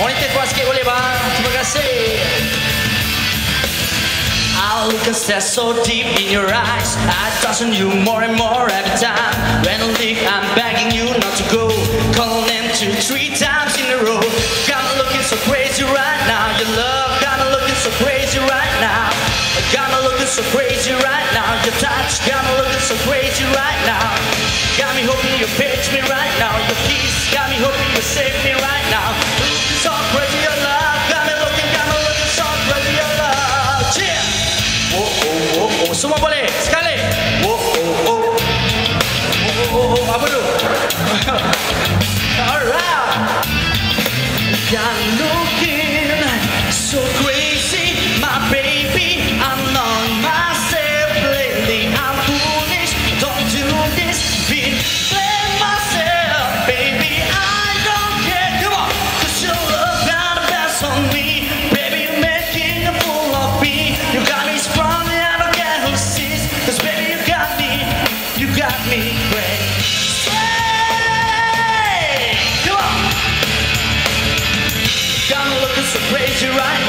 Monitor keluar sikit boleh bang? Terima kasih. I look and stare so deep in your eyes. I trust in you more and more every time. When I leave, I'm begging you not to go. Calling them 2-3 times in a row. Got me looking so crazy right now. Your love got me looking so crazy right now. Got me looking so crazy right now. Your touch got me looking so crazy right now. Got me hoping you pitch me right now. Your kiss got me hoping you save me right now. Looking so crazy your love. Got me looking so crazy your love. Cheer! Oh, oh, oh, oh. Semua boleh? Sekali. Oh, oh, oh. Oh, oh, oh. Apa tu? Alright. Got looking so crazy, my baby. I'm on myself lately. I'm foolish. Don't do this. Blame myself, baby. I don't care. Come on. 'Cause your love got a pass on me. Baby, you're making a fool of me. You got me sprung and I don't care who sees. 'Cause baby, you got me crazy. Come on. Got me looking so crazy right